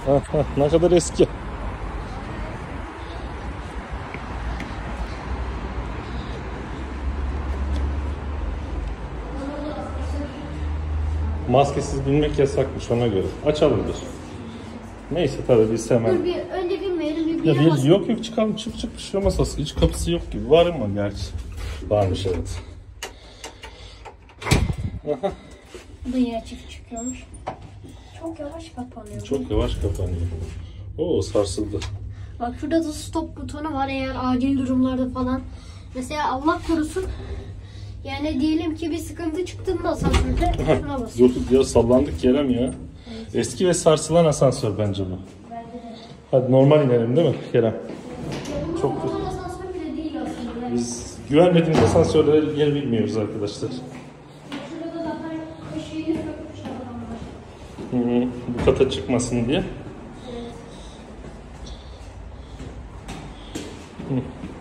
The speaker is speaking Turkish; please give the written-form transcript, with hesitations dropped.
Ne kadar eski. Maskesiz binmek yasakmış ona göre. Açalımdır. Neyse tabii biz hemen. Dur bir önce binmeyelim bir Ya yok yok çıkalım çık bir şey olmaz aslında. Hiç kapısı yok gibi. Var mı gerçi? Varmış evet. Aha. Bu da yine çift çıkıyormuş. Çok yavaş kapanıyor. Çok yavaş kapanıyor. Oo sarsıldı. Bak şurada da stop butonu var eğer acil durumlarda falan. Mesela Allah korusun. Yani diyelim ki bir sıkıntı çıktığında asansörde şuna basıyor. Dur ya sallandık Kerem ya. Evet. Eski ve sarsılan asansör bence bu. Bence de. Hadi normal inelim değil mi Kerem? Ya Çok normal asansör bile değil aslında. Biz güvenmediğimiz asansörlere yer bilmiyoruz arkadaşlar. Şurada da zaten şeyini sökmüşler adamlar. Bu kata çıkmasın diye. Evet.